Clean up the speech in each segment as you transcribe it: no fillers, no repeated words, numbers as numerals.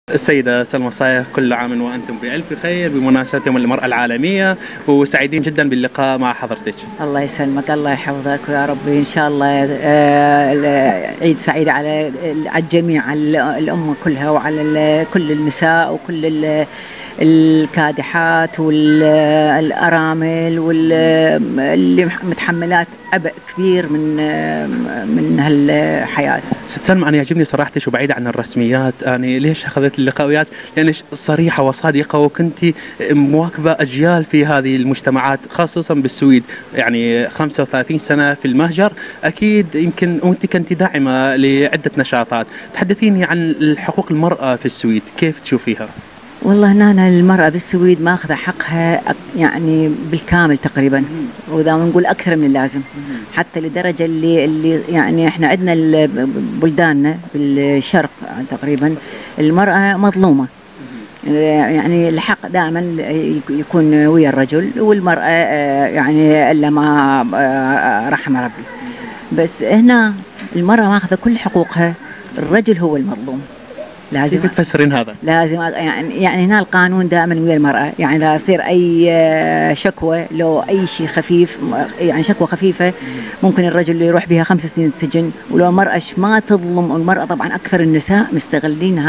السيدة سلمى صايغ، كل عام وأنتم بألف خير بمناسبة يوم المرأة العالمية، وسعيدين جدا باللقاء مع حضرتك. الله يسلمك، الله يحفظك يا ربي. إن شاء الله عيد سعيد على الجميع، على الأمة كلها وعلى كل النساء وكل الكادحات والأرامل واللي متحملات عبء كبير من هالحياة. ست سلمى، أنا يعجبني صراحتك وبعيد عن الرسميات. أنا ليش أخذت اللقاء وياك؟ لأنك صريحة وصادقة، وكنت مواكبة أجيال في هذه المجتمعات خاصة بالسويد، يعني 35 سنة في المهجر أكيد. يمكن وأنت كنت داعمة لعدة نشاطات. تحدثيني عن حقوق المرأة في السويد، كيف تشوفيها؟ والله هنا المرأة بالسويد ماخذة حقها يعني بالكامل تقريبا، وإذا نقول أكثر من اللازم، حتى لدرجة اللي يعني إحنا عندنا بلداننا بالشرق تقريبا المرأة مظلومة، يعني الحق دائما يكون ويا الرجل، والمرأة يعني إلا ما رحم ربي. بس هنا المرأة ماخذة كل حقوقها، الرجل هو المظلوم. لازم. كيف تفسرين هذا؟ لازم يعني هنا القانون دائما ويا المرأة، يعني إذا يصير أي شكوى، لو أي شيء خفيف، يعني شكوى خفيفة، ممكن الرجل يروح بها 5 سنين سجن. ولو مرأة ما تظلم، والمرأة طبعا أكثر النساء مستغلين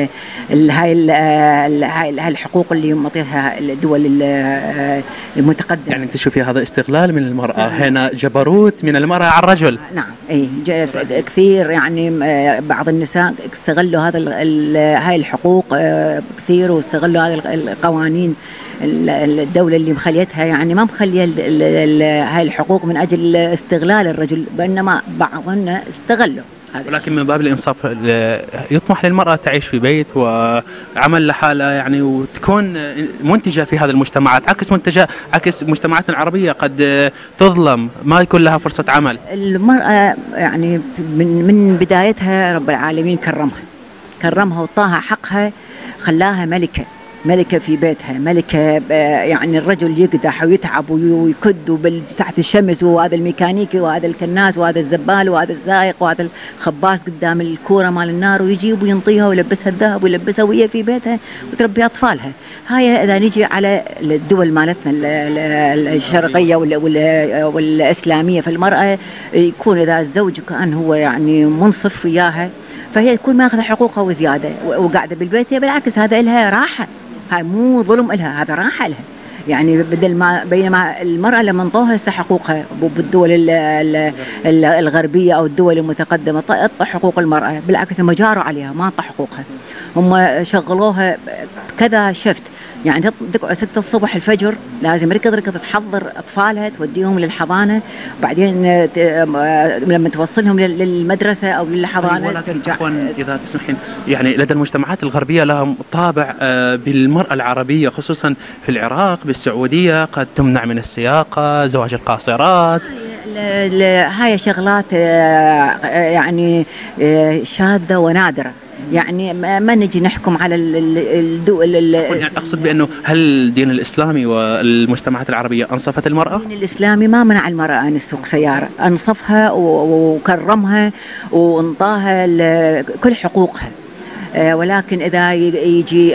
هاي الحقوق اللي معطيها الدول المتقدمة. يعني أنت تشوفي هذا استغلال من المرأة، هنا جبروت من المرأة على الرجل. نعم، أي كثير، يعني بعض النساء استغلوا هاي الحقوق كثير، واستغلوا هذه القوانين. الدولة اللي مخليتها يعني ما مخليه هاي الحقوق من أجل استغلال الرجل، بينما بعضنا استغلوا. ولكن من باب الإنصاف يطمح للمرأة تعيش في بيت وعمل لحالها، يعني وتكون منتجة في هذه المجتمعات، عكس مجتمعاتنا العربية قد تظلم، ما يكون لها فرصة عمل. المرأة يعني من بدايتها رب العالمين كرمها وطاها حقها، خلاها ملكة في بيتها، ملكة. يعني الرجل يقدح ويتعب ويكد تحت الشمس، وهذا الميكانيكي وهذا الكناس وهذا الزبال وهذا السائق وهذا الخباز قدام الكورة مال النار، ويجيب وينطيها ويلبسها الذهب ويلبسها وهي في بيتها وتربي أطفالها. هاي إذا نجي على الدول مالتنا الشرقية والإسلامية، فالمرأة يكون إذا الزوج كان هو يعني منصف وياها، فهي تكون ماخذة حقوقها وزيادة وقاعدة بالبيت. بالعكس هذا إلها راحة، هاي مو ظلم إلها، هذا راحة لها. يعني بدل ما بينما المرأة لما انطوها هسه حقوقها بالدول الغربية أو الدول المتقدمة، طأ حقوق المرأة، بالعكس هم جاروا عليها، ما انطوا حقوقها، هم شغلوها كذا شفت. يعني تقعد 6 الصبح الفجر، لازم ركض تحضر أطفالها توديهم للحضانة، وبعدين لما توصلهم للمدرسة أو للحضانة. ولكن إذا تسمحين، يعني لدى المجتمعات الغربية لها طابع بالمرأة العربية، خصوصا في العراق بالسعودية قد تمنع من السياقة، زواج القاصرات. هاي شغلات يعني شاذة ونادرة، يعني ما نجي نحكم على الدول. يعني أقصد بأنه هل الدين الإسلامي والمجتمعات العربية أنصفت المرأة؟ الدين الإسلامي ما منع المرأة أن تسوق سيارة، أنصفها وكرمها وانطاها كل حقوقها. ولكن إذا يجي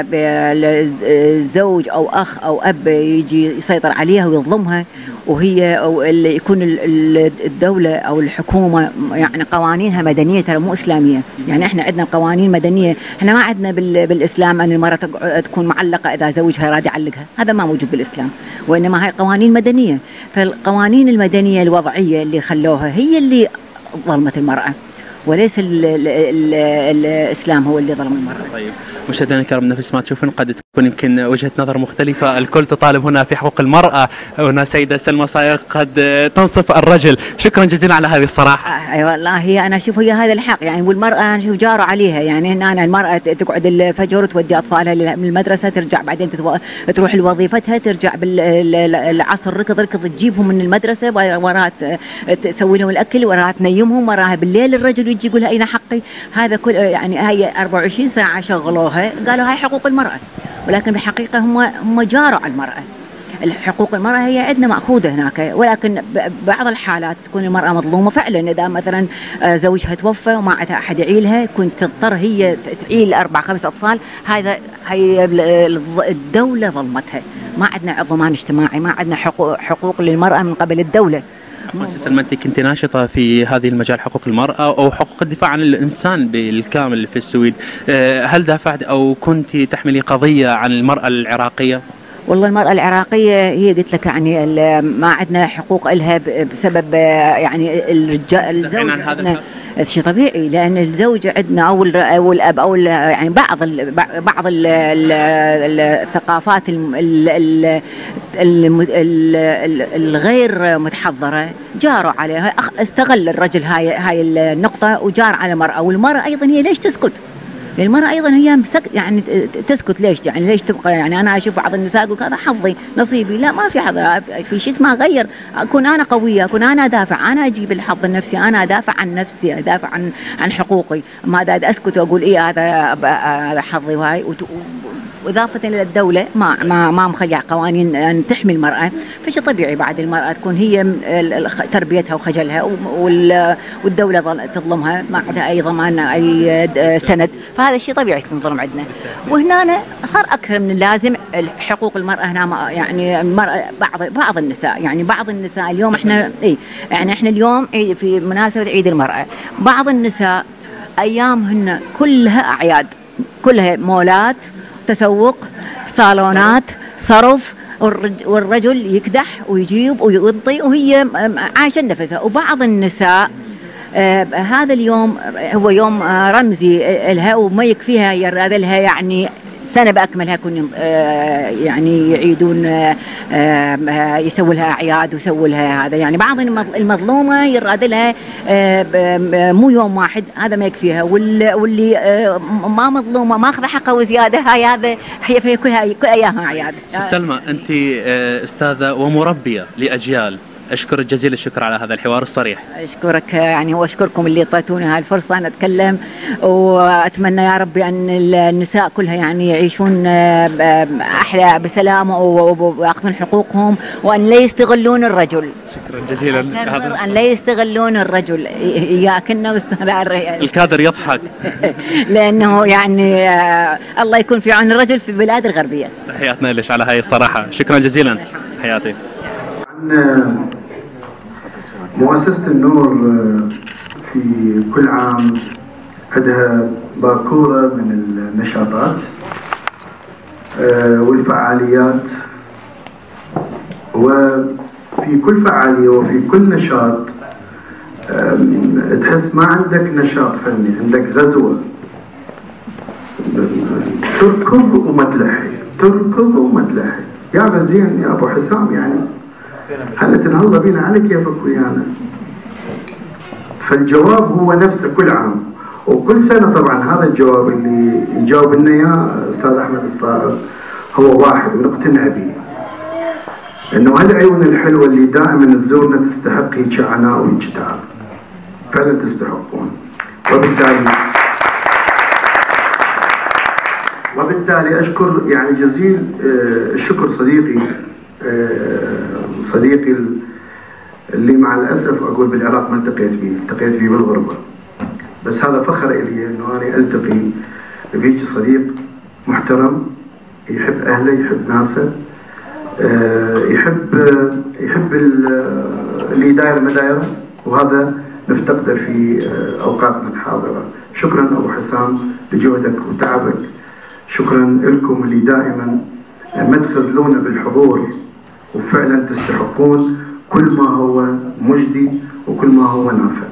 زوج أو أخ أو أب يجي يسيطر عليها ويظلمها، وهي أو اللي يكون الدولة أو الحكومة يعني قوانينها مدنية ترى مو إسلامية. يعني إحنا عندنا قوانين مدنية، إحنا ما عندنا بالإسلام أن المرأة تكون معلقة إذا زوجها راد يعلقها، هذا ما موجود بالإسلام، وإنما هاي قوانين مدنية. فالقوانين المدنية الوضعية اللي خلوها هي اللي ظلمت المرأة، وليس الإسلام هو اللي ظلم المرأة. طيب مشاهدينا الكرام، نفس ما تشوفون قد تكون يمكن وجهة نظر مختلفة، الكل تطالب هنا في حقوق المرأة، هنا سيدة سلمى صايغ قد تنصف الرجل. شكرا جزيلا على هذه الصراحة. أي والله أنا أشوف هي هذا الحق، يعني والمرأة أنا أشوف جاروا عليها. يعني هنا المرأة تقعد الفجر تودي أطفالها من المدرسة، ترجع بعدين تروح لوظيفتها، ترجع بالعصر ركض تجيبهم من المدرسة، وراها تسوي لهم الأكل، وراها تنيمهم، وراها بالليل الرجل يجي يقول أين حقي. هذا كل يعني هي 24 ساعة شغلوها، قالوا هاي حقوق المرأة، ولكن بالحقيقة هم جاروا على المرأة. حقوق المرأة هي عندنا مأخوذة هناك، ولكن بعض الحالات تكون المرأة مظلومة فعلا. إذا مثلا زوجها توفى وما عندها أحد يعيلها، كنت تضطر هي تعيل 4 5 أطفال، هي الدولة ظلمتها. ما عندنا ضمان اجتماعي، ما عندنا حقوق للمرأة من قبل الدولة. أخت سلمى، أنت كنت ناشطة في هذه المجال، حقوق المرأة أو حقوق الدفاع عن الإنسان بالكامل في السويد. هل دافعت أو كنت تحملي قضية عن المرأة العراقية؟ والله المرأة العراقية هي قلت لك يعني ما عندنا حقوق إلها بسبب يعني الزوج عندنا شيء طبيعي، لأن الزوج عندنا أو الأب أو يعني بعض الثقافات الغير متحضرة جاروا عليها، استغل الرجل هاي النقطة وجار على المرأة. والمرأة أيضا هي ليش تسكت؟ المرأة أيضا هي يعني تسكت ليش؟ يعني ليش تبقى؟ يعني أنا أشوف بعض النساء يقول هذا حظي نصيبي. لا، ما في هذا، في شيء اسمه غير. أكون أنا قوية، أكون أنا أدافع، أنا أجيب الحظ النفسي، أنا أدافع عن نفسي، أدافع عن حقوقي. ما أسكت وأقول إيه هذا حظي. وهاي وإضافة إلى الدولة ما مخليها قوانين أن تحمي المرأة، فشي طبيعي بعد المرأة تكون هي تربيتها وخجلها والدولة تظلمها، ما عندها أي ضمان أي سند، فهذا الشيء طبيعي تنظلم عندنا. وهنا صار أكثر من اللازم حقوق المرأة هنا. يعني المرأة بعض النساء، يعني بعض النساء اليوم يعني احنا اليوم في مناسبة عيد المرأة، بعض النساء أيامهن كلها أعياد، كلها مولات، تسوق، صالونات، صرف، والرجل يكدح ويجيب ويغطي وهي عايشة نفسها. وبعض النساء هذا اليوم هو يوم رمزي لها وما يكفيها، يراد لها يعني سنة بأكملها يكون يعني يعيدون يسوي لها أعياد ويسوي لها هذا. يعني بعض المظلومة يراد لها مو يوم واحد، هذا ما يكفيها. واللي ما مظلومة ما أخذ حقها وزيادة، هي كل أيامها أعياد. سلمى، أنت أستاذة ومربية لأجيال، أشكرك جزيل الشكر على هذا الحوار الصريح. أشكرك يعني، وأشكركم اللي اعطيتوني هاي الفرصة أن أتكلم، وأتمنى يا ربي أن النساء كلها يعني يعيشون أحلى بسلام ويأخذون حقوقهم، وأن لا يستغلون الرجل. شكرا جزيلا. أن لا يستغلون الرجل، إياكنا الكادر يضحك لأنه يعني الله يكون في عون الرجل في البلاد الغربية. تحياتنا لك على هاي الصراحة، شكرا جزيلا. حياتي. مؤسسة النور في كل عام عندها باكورة من النشاطات والفعاليات، وفي كل فعالية وفي كل نشاط تحس ما عندك نشاط فني، عندك غزوة، تركض وما تلحق، تركض وما تلحق. يا زين يا أبو حسام، يعني هل تنهض بينا على كيفك ويانا؟ فالجواب هو نفسه كل عام وكل سنة. طبعا هذا الجواب اللي يجاوب لنا يا أستاذ أحمد الصائغ هو واحد ونقتنع به، إنه هالعيون الحلوة اللي دائما تزورنا تستحق هيك عناء وهيك تعب، فعلا تستحقون. وبالتالي أشكر يعني جزيل الشكر صديقي اللي مع الأسف أقول بالعراق ما التقيت به بالغربة، بس هذا فخر إلي إنه أنا ألتقي بهيك صديق محترم، يحب أهله، يحب ناسه، يحب اللي داير مدايره، وهذا نفتقده في أوقاتنا الحاضرة. شكرا أبو حسام لجهدك وتعبك، شكرا لكم اللي دائما ما تخذلونا بالحضور، وفعلا تستحقون كل ما هو مجدي وكل ما هو نافع.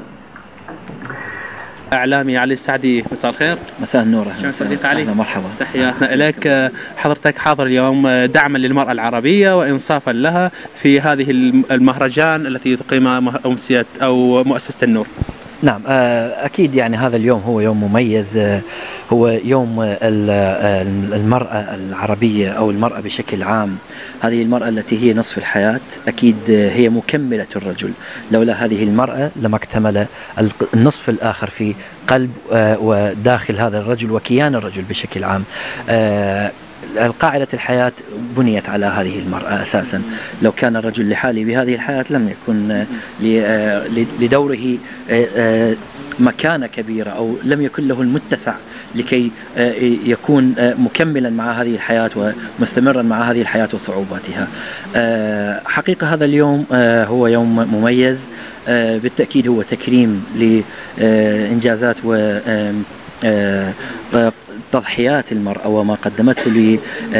إعلامي علي السعدي، مساء الخير. مساء النور. شلون صديق علي؟ مرحبا. تحياتنا لك. حضرتك حاضر اليوم دعما للمرأة العربية وإنصافا لها في هذه المهرجان التي تقيمها أمسية أو مؤسسة النور. نعم، أكيد يعني هذا اليوم هو يوم مميز، هو يوم المرأة العربية أو المرأة بشكل عام. هذه المرأة التي هي نصف الحياة، أكيد هي مكملة الرجل، لولا هذه المرأة لما اكتمل النصف الآخر في قلب وداخل هذا الرجل وكيان الرجل بشكل عام. قاعدة الحياة بنيت على هذه المرأة أساسا. لو كان الرجل لحاله بهذه الحياة لم يكن لدوره مكانة كبيرة، أو لم يكن له المتسع لكي يكون مكملا مع هذه الحياة ومستمرا مع هذه الحياة وصعوباتها. حقيقة هذا اليوم هو يوم مميز، بالتأكيد هو تكريم لإنجازات تضحيات المرأة وما قدمته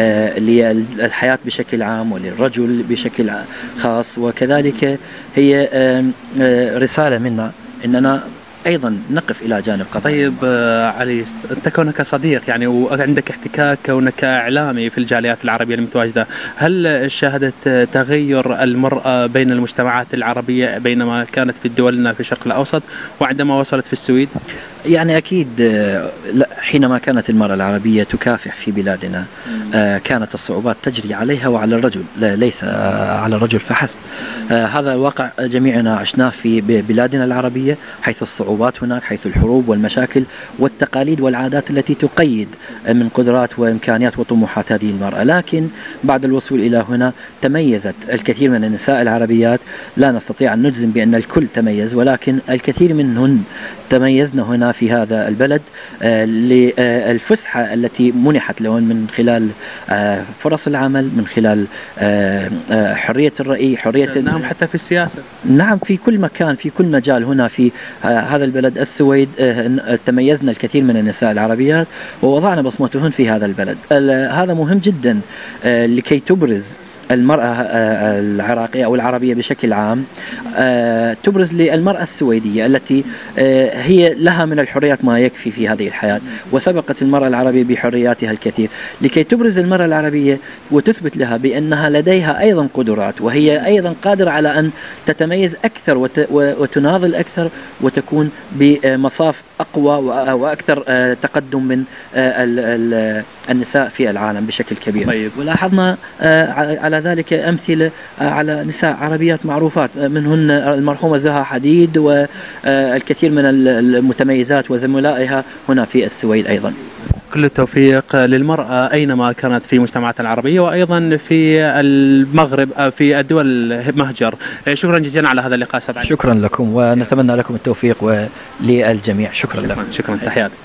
للحياة بشكل عام وللرجل بشكل خاص، وكذلك هي رسالة منا أننا أيضا نقف إلى جانب قضايا. طيب علي، أنت كونك صديق يعني وعندك احتكاك كونك إعلامي في الجاليات العربية المتواجدة، هل شاهدت تغير المرأة بين المجتمعات العربية بينما كانت في دولنا في الشرق الأوسط وعندما وصلت في السويد؟ يعني أكيد حينما كانت المرأة العربية تكافح في بلادنا كانت الصعوبات تجري عليها وعلى الرجل، ليس على الرجل فحسب. هذا الواقع جميعنا عشناه في بلادنا العربية، حيث الصعوبات هناك، حيث الحروب والمشاكل والتقاليد والعادات التي تقيد من قدرات وإمكانيات وطموحات هذه المرأة. لكن بعد الوصول إلى هنا تميزت الكثير من النساء العربيات، لا نستطيع أن نجزم بأن الكل تميز، ولكن الكثير منهن تميزن هنا في هذا البلد للفسحة التي منحت لهن من خلال فرص العمل، من خلال حرية الرأي، حرية نعم، حتى في السياسة. نعم، في كل مكان، في كل مجال هنا في هذا البلد السويد تميزنا الكثير من النساء العربيات ووضعنا بصمتهن في هذا البلد. هذا مهم جدا لكي تبرز المرأة العراقية أو العربية بشكل عام، تبرز للمرأة السويدية التي هي لها من الحريات ما يكفي في هذه الحياة، وسبقت المرأة العربية بحرياتها الكثير، لكي تبرز المرأة العربية وتثبت لها بأنها لديها أيضا قدرات، وهي أيضا قادرة على أن تتميز أكثر وتناضل أكثر وتكون بمصاف أقوى وأكثر تقدم من النساء في العالم بشكل كبير. طيب. ولاحظنا على ذلك أمثلة على نساء عربيات معروفات، منهن المرحومة زها حديد والكثير من المتميزات وزملائها هنا في السويد أيضا. كل التوفيق للمرأة أينما كانت في المجتمعات العربية وأيضا في المغرب في الدول المهجر. شكرا جزيلا على هذا اللقاء سبعا. شكرا لكم ونتمنى لكم التوفيق وللجميع. شكرا لكم. شكرا، تحياتي.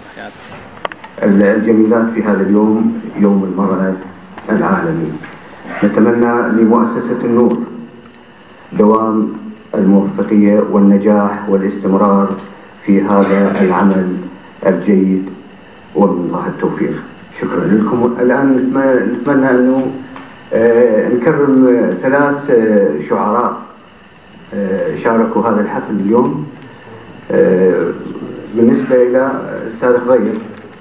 الجميلات في هذا اليوم، يوم المرأة العالمي، نتمنى لمؤسسة النور دوام الموفقية والنجاح والاستمرار في هذا العمل الجيد ومن الله التوفيق. شكرا لكم. الآن نتمنى أنه نكرم 3 شعراء شاركوا هذا الحفل اليوم. بالنسبة إلى أستاذ خضير،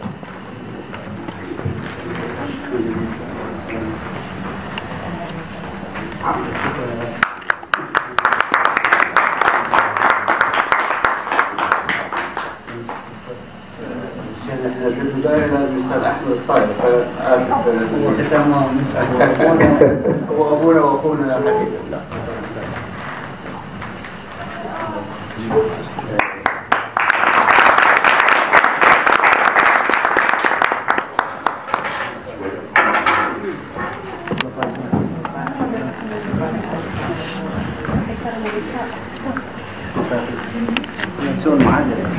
في البداية لازم نسأل أحمد الصايغ، فآسف هو ختامه نسأل هو أبونا وأخونا حقيقة. ينسون معادلة.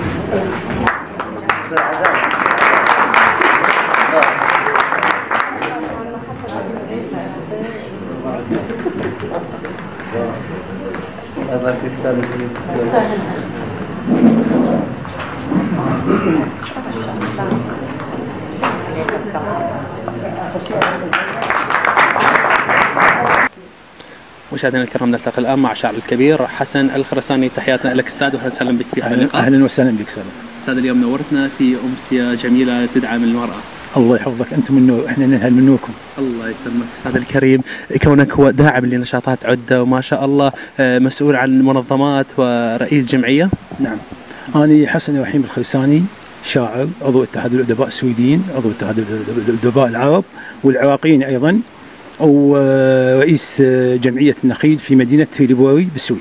مشاهدينا الكرام، نلتقي الان مع الشاعر الكبير حسن الخرساني. تحياتنا لك استاذ، واهلا وسهلا بك في هذا اللقاء. اهلا وسهلا بك سلام. استاذ، اليوم نورتنا في امسيه جميله تدعم المراه. الله يحفظك، انتم منو احنا ننهل منوكم. الله يسلمك استاذ الكريم، كونك هو داعم لنشاطات عده وما شاء الله، مسؤول عن منظمات ورئيس جمعيه. نعم، انا حسن وحيم الخرساني، شاعر، عضو اتحاد الادباء السويديين، عضو اتحاد الادباء العرب والعراقيين ايضا، ورئيس جمعيه النخيل في مدينه تريليبوري بالسويد.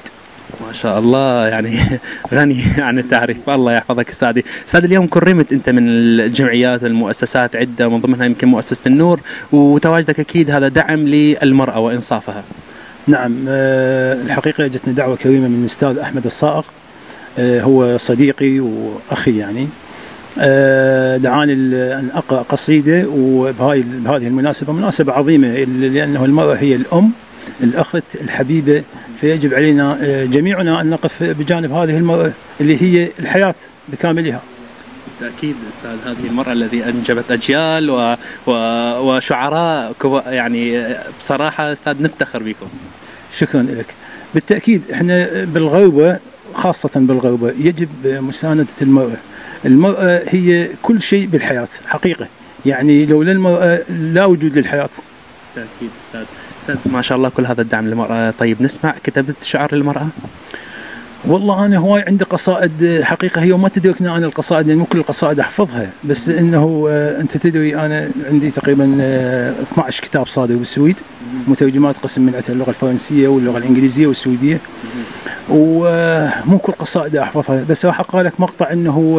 ما شاء الله، يعني غني عن التعريف. الله يحفظك استاذي. استاذ، اليوم كرمت انت من الجمعيات والمؤسسات عده، من ضمنها يمكن مؤسسه النور، وتواجدك اكيد هذا دعم للمراه وانصافها. نعم، الحقيقه جتني دعوه كريمه من الاستاذ احمد الصائغ، هو صديقي واخي يعني. دعاني ان اقرا قصيده، وبهذه المناسبه مناسبه عظيمه، لانه المراه هي الام الاخت الحبيبه، فيجب علينا جميعنا ان نقف بجانب هذه المراه اللي هي الحياه بكاملها. بالتاكيد استاذ، هذه المراه التي انجبت اجيال وشعراء يعني بصراحه استاذ نفتخر بكم. شكرا لك. بالتاكيد احنا بالغربه، خاصه بالغربه، يجب مسانده المراه. المراه هي كل شيء بالحياه حقيقه، يعني لولا المراه لا وجود للحياه. بالتاكيد استاذ. استاذ ما شاء الله كل هذا الدعم للمراه. طيب نسمع كتبت شعر للمراه؟ والله انا هواي عندي قصائد حقيقه، هي ما تدركنا انا القصائد، يعني مو كل القصائد احفظها، بس انه انت تدري انا عندي تقريبا 12 كتاب صادر بالسويد، مترجمات قسم من اللغه الفرنسيه واللغه الانجليزيه والسويديه، ومو كل قصائد احفظها، بس راح اقرا لك مقطع انه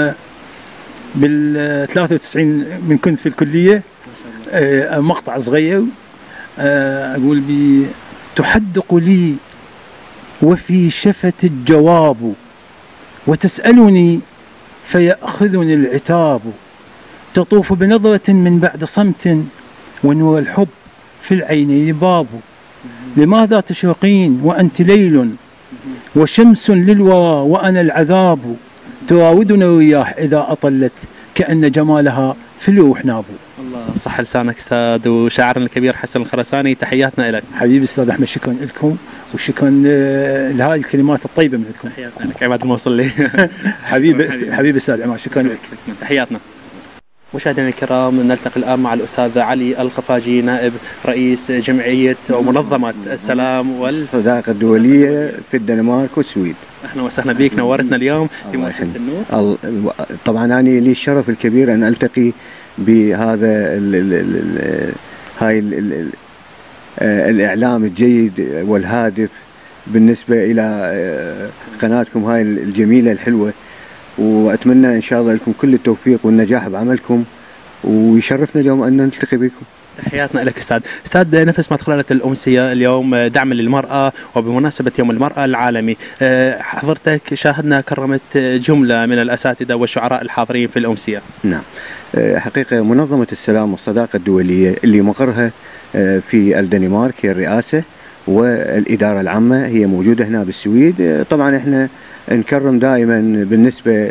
بال 93 من كنت في الكليه، مقطع صغير اقول بي: تحدق لي وفي شفة الجواب، وتسألني فيأخذني العتاب، تطوف بنظرة من بعد صمت، ونور الحب في العينين باب، لماذا تشرقين وأنت ليل وشمس للورى وأنا العذاب، تراودنا الرياح إذا أطلت كأن جمالها في الروح ناب. الله صح لسانك استاذ، وشاعرنا الكبير حسن الخرساني، تحياتنا لك. حبيبي استاذ احمد، شكرا لكم وشكرا لهذه الكلمات الطيبه منكم. تحياتنا لك عماد الموصل لي. حبيبي استاذ عماد، شكرا لك. تحياتنا. مشاهدينا الكرام، نلتقي الان مع الاستاذ علي الخفاجي، نائب رئيس جمعيه ومنظمه السلام والصداقه الدوليه في الدنمارك والسويد. اهلا وسهلا بك، نورتنا اليوم في مؤسسه النور. طبعا انا لي الشرف الكبير ان التقي بهذا هاي الاعلام الجيد والهادف بالنسبه الى قناتكم هاي الجميله الحلوه، واتمنى ان شاء الله لكم كل التوفيق والنجاح بعملكم، ويشرفنا اليوم ان نلتقي بكم. تحياتنا لك استاذ. استاذ، نفس ما تخللت الامسيه اليوم دعما للمراه وبمناسبه يوم المراه العالمي، حضرتك شاهدنا كرمت جمله من الاساتذه والشعراء الحاضرين في الامسيه. نعم، حقيقه منظمه السلام والصداقه الدوليه اللي مقرها في الدنمارك هي الرئاسه، والاداره العامه هي موجوده هنا بالسويد. طبعا احنا نكرم دائما بالنسبه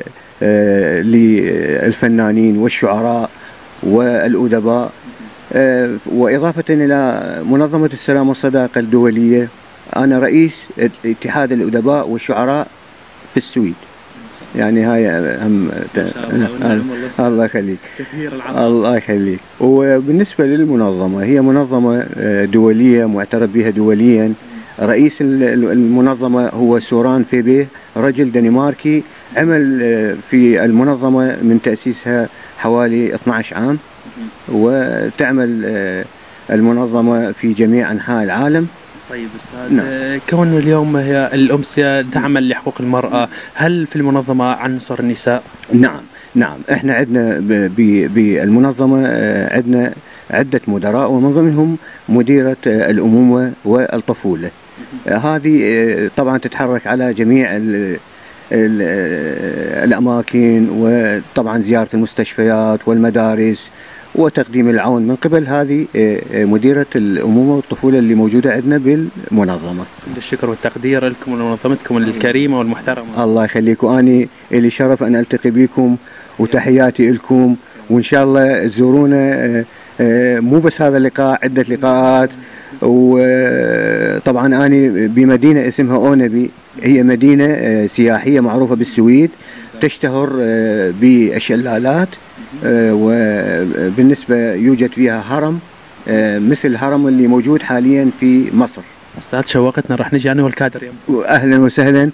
للفنانين والشعراء والادباء، وإضافة إلى منظمة السلام والصداقة الدولية أنا رئيس اتحاد الأدباء والشعراء في السويد. يعني هاي هم الله يخليك. الله يخليك. وبالنسبة للمنظمة، هي منظمة دولية معترف بها دوليا. رئيس المنظمة هو سوران فيبيه، رجل دنماركي عمل في المنظمة من تأسيسها حوالي 12 عام، وتعمل المنظمة في جميع أنحاء العالم. طيب أستاذ، نعم. كون اليوم هي الأمسية دعما لحقوق المرأة، هل في المنظمة عنصر النساء؟ نعم، احنا عندنا بالمنظمة عندنا عدة مدراء، ومن ضمنهم مديرة الأمومة والطفولة. هذه طبعا تتحرك على جميع الأماكن، وطبعا زيارة المستشفيات والمدارس وتقديم العون من قبل هذه مديرة الأمومة والطفولة اللي موجودة عندنا بالمنظمة. كل الشكر والتقدير لكم ولمنظمتكم الكريمة والمحترمة. الله يخليك، وأني لي شرف أن ألتقي بكم، وتحياتي لكم، وإن شاء الله تزورونا مو بس هذا اللقاء، عدة لقاءات. وطبعا أنا بمدينة اسمها أونبي، هي مدينة سياحية معروفة بالسويد، تشتهر بالشلالات، وبالنسبة يوجد فيها هرم مثل الهرم اللي موجود حاليا في مصر. أستاذ شوقتنا، راح نجي أنا والكادر يوم. أهلا وسهلا،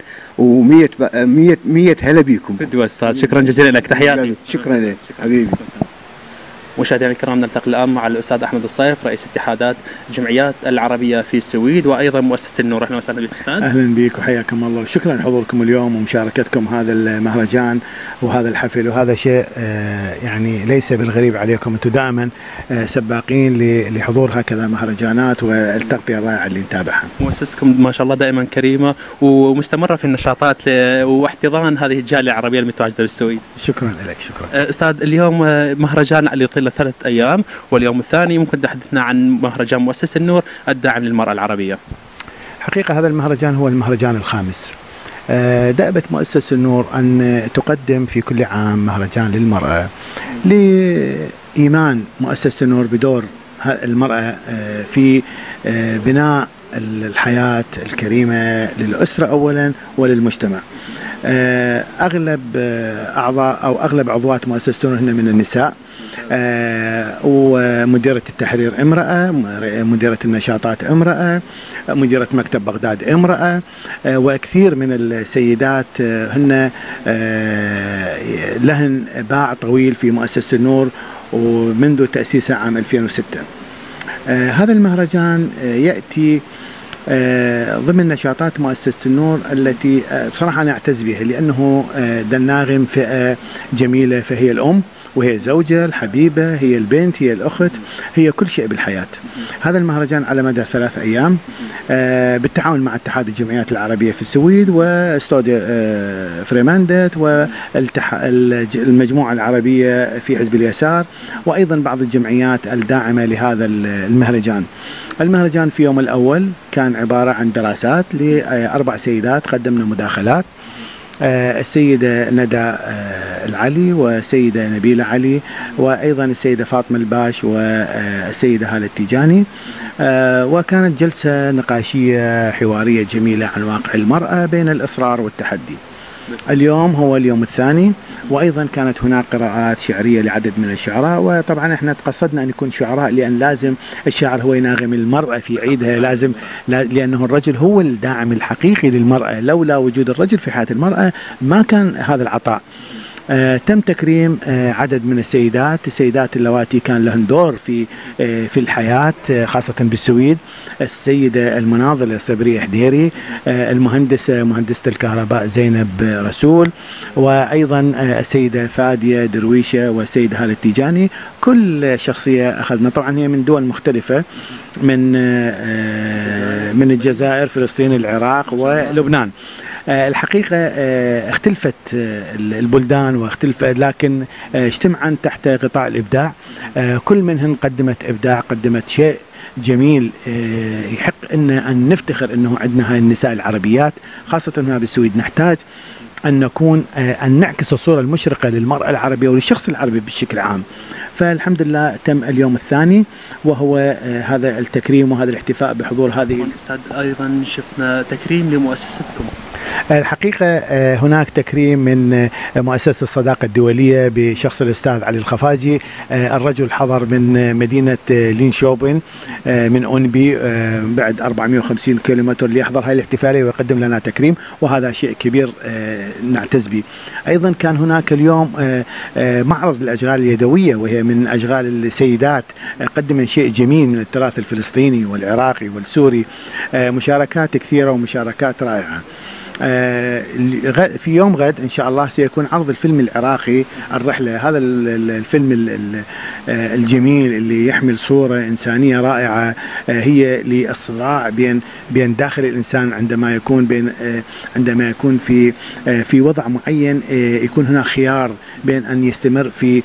و100 هلا بيكم. أستاذ شكرا جزيلا لك، تحياتي. شكرا لك حبيبي. مشاهدينا الكرام، نلتقي الآن مع الأستاذ أحمد الصيف، رئيس اتحادات الجمعيات العربية في السويد وأيضا مؤسسة النور. أهلا وسهلا بك أستاذ. أهلا بك وحياكم الله، وشكرا لحضوركم اليوم ومشاركتكم هذا المهرجان وهذا الحفل، وهذا شيء يعني ليس بالغريب عليكم، أنتم دائما سباقين لحضور هكذا مهرجانات والتغطية الرائعة اللي نتابعها. مؤسستكم ما شاء الله دائما كريمة ومستمرة في النشاطات واحتضان هذه الجالية العربية المتواجدة بالسويد. شكرا لك. شكرا أستاذ. اليوم مهرجان لطيلة 3 أيام، واليوم الثاني ممكن تحدثنا عن مهرجان مؤسسة النور الداعم للمرأة العربية. حقيقة هذا المهرجان هو المهرجان الخامس. دأبت مؤسسة النور أن تقدم في كل عام مهرجان للمرأة لإيمان مؤسسة النور بدور المرأة في بناء الحياة الكريمة للأسرة أولا وللمجتمع. أغلب أعضاء أو أغلب عضوات مؤسسة النور هن من النساء، ومديرة التحرير امرأة، مديرة النشاطات امرأة، مديرة مكتب بغداد امرأة، وكثير من السيدات هن لهن باع طويل في مؤسسة النور ومنذ تأسيسها عام 2006. هذا المهرجان يأتي ضمن نشاطات مؤسسة النور التي بصراحة أنا أعتز بها، لأنه دناغم فئة جميلة، فهي الأم وهي الزوجة الحبيبة، هي البنت، هي الأخت، هي كل شيء بالحياة. هذا المهرجان على مدى 3 أيام بالتعاون مع اتحاد الجمعيات العربية في السويد واستوديو فريماندت والمجموعة العربية في حزب اليسار، وأيضا بعض الجمعيات الداعمة لهذا المهرجان. المهرجان في يوم الأول كان عبارة عن دراسات ل4 سيدات، قدمنا مداخلات، السيدة ندى العلي والسيدة نبيلة علي وأيضا السيدة فاطمة الباش والسيدة هالة التيجاني، وكانت جلسة نقاشية حوارية جميلة عن واقع المرأة بين الإصرار والتحدي. اليوم هو اليوم الثاني، وأيضا كانت هناك قراءات شعرية لعدد من الشعراء، وطبعا احنا تقصدنا أن يكون شعراء لأن لازم الشاعر هو يناغم المرأة في عيدها، لازم لأنه الرجل هو الداعم الحقيقي للمرأة، لولا وجود الرجل في حياة المرأة ما كان هذا العطاء. تم تكريم عدد من السيدات اللواتي كان لهن دور في الحياة خاصة بالسويد، السيدة المناضلة صبرية حديري، مهندسة الكهرباء زينب رسول، وأيضا السيدة فادية درويشة والسيدة هالة التيجاني. كل شخصية أخذنا، طبعا هي من دول مختلفة، من الجزائر، فلسطين، العراق ولبنان. الحقيقة اختلفت البلدان واختلفت، لكن اجتمعا تحت غطاء الإبداع. كل منهن قدمت إبداع، قدمت شيء جميل يحق أن نفتخر أنه عندنا هاي النساء العربيات، خاصة هنا بالسويد. نحتاج أن نعكس الصورة المشرقة للمرأة العربية وللشخص العربي بشكل عام. فالحمد لله تم اليوم الثاني، وهو هذا التكريم وهذا الاحتفاء بحضور هذه. أستاذ، أيضا شفنا تكريم لمؤسستكم. الحقيقة هناك تكريم من مؤسسة الصداقة الدولية بشخص الأستاذ علي الخفاجي. الرجل حضر من مدينة لينشوبن من أونبي بعد 450 كيلومتر ليحضر هذه الاحتفالية ويقدم لنا تكريم، وهذا شيء كبير نعتز به. أيضا كان هناك اليوم معرض للأشغال اليدوية، وهي من أشغال السيدات، قدم شيء جميل من التراث الفلسطيني والعراقي والسوري، مشاركات كثيرة ومشاركات رائعة. في يوم غد إن شاء الله سيكون عرض الفيلم العراقي الرحلة، هذا الفيلم الجميل اللي يحمل صورة إنسانية رائعة، هي للصراع بين داخل الإنسان عندما يكون في وضع معين، يكون هناك خيار بين أن يستمر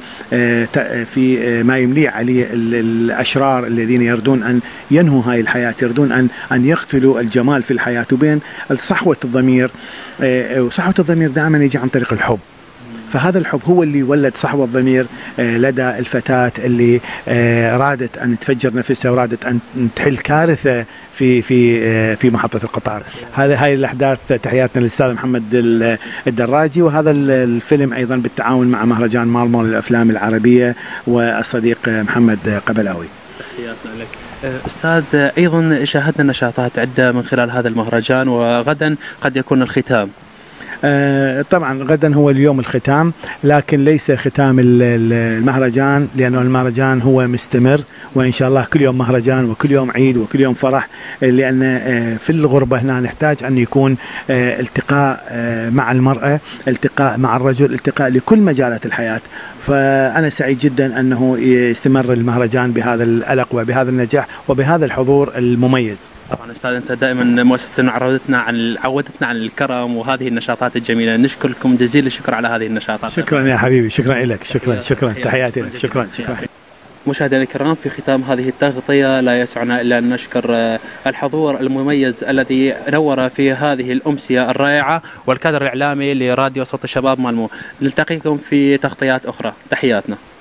في ما يمليه عليه الأشرار الذين يريدون أن ينهوا هاي الحياة، يريدون أن يقتلوا الجمال في الحياة، وبين صحوة الضمير. وصحوة الضمير دائما يجي عن طريق الحب، فهذا الحب هو اللي ولد صحوة الضمير لدى الفتاة اللي رادت أن تفجر نفسها ورادت أن تحل كارثة في محطة القطار. هاي الأحداث تحياتنا للأستاذ محمد الدراجي. وهذا الفيلم أيضا بالتعاون مع مهرجان مالمو للأفلام العربية والصديق محمد قبلاوي. تحياتنا لك أستاذ. أيضا شاهدنا نشاطات عدة من خلال هذا المهرجان، وغدا قد يكون الختام. طبعا غدا هو اليوم الختام، لكن ليس ختام المهرجان، لأنه المهرجان هو مستمر، وإن شاء الله كل يوم مهرجان وكل يوم عيد وكل يوم فرح، لأن في الغربة هنا نحتاج أن يكون التقاء مع المرأة، التقاء مع الرجل، التقاء لكل مجالات الحياة. فأنا سعيد جدا أنه يستمر المهرجان بهذا الألق وبهذا النجاح وبهذا الحضور المميز. طبعا استاذ انت دائما مؤسستنا عودتنا عن الكرم وهذه النشاطات الجميله، نشكركم جزيل الشكر على هذه النشاطات. شكرا يا حبيبي، شكرا لك، شكرا تحياتي لك، شكرا. مشاهدينا الكرام، في ختام هذه التغطيه لا يسعنا الا ان نشكر الحضور المميز الذي نور في هذه الامسيه الرائعه، والكادر الاعلامي لراديو صوت الشباب مالمو. نلتقيكم في تغطيات اخرى، تحياتنا.